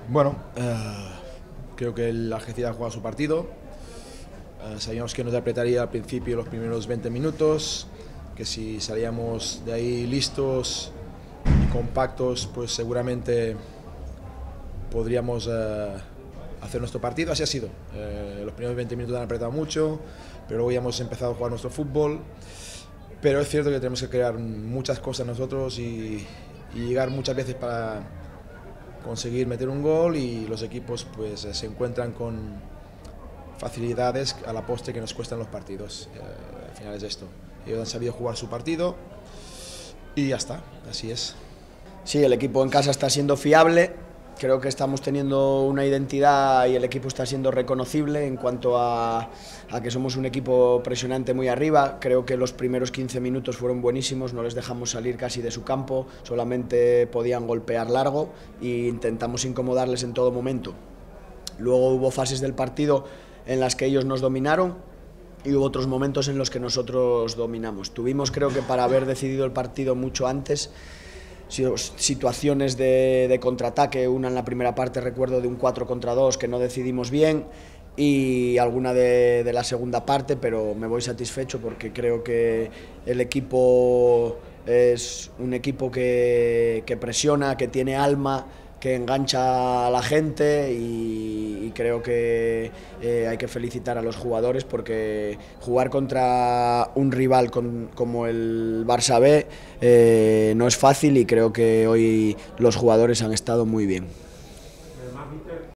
Bueno, creo que el Algeciras ha jugado su partido. Sabíamos que nos apretaría al principio los primeros 20 minutos, que si salíamos de ahí listos y compactos, pues seguramente podríamos hacer nuestro partido. Así ha sido. Los primeros 20 minutos han apretado mucho, pero luego ya hemos empezado a jugar nuestro fútbol. Pero es cierto que tenemos que crear muchas cosas nosotros y llegar muchas veces para conseguir meter un gol, y los equipos pues se encuentran con facilidades a la postre que nos cuestan los partidos. Al final es esto. Ellos han sabido jugar su partido y ya está, así es. Sí, el equipo en casa está siendo fiable. Creo que estamos teniendo una identidad y el equipo está siendo reconocible en cuanto a que somos un equipo presionante muy arriba. Creo que los primeros 15 minutos fueron buenísimos, no les dejamos salir casi de su campo, solamente podían golpear largo e intentamos incomodarles en todo momento. Luego hubo fases del partido en las que ellos nos dominaron y hubo otros momentos en los que nosotros dominamos. Tuvimos, creo que para haber decidido el partido mucho antes, situaciones de contraataque, una en la primera parte recuerdo de un 4 contra 2 que no decidimos bien, y alguna de la segunda parte, pero me voy satisfecho porque creo que el equipo es un equipo que presiona, que tiene alma, que engancha a la gente, y creo que hay que felicitar a los jugadores porque jugar contra un rival como el Barça B no es fácil, y creo que hoy los jugadores han estado muy bien.